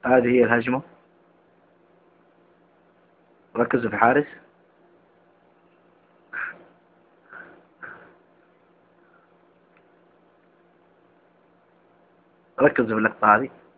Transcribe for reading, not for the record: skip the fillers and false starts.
هذه هي الهجمة. ركزوا في الحارس. ركزوا في اللقطة هذه.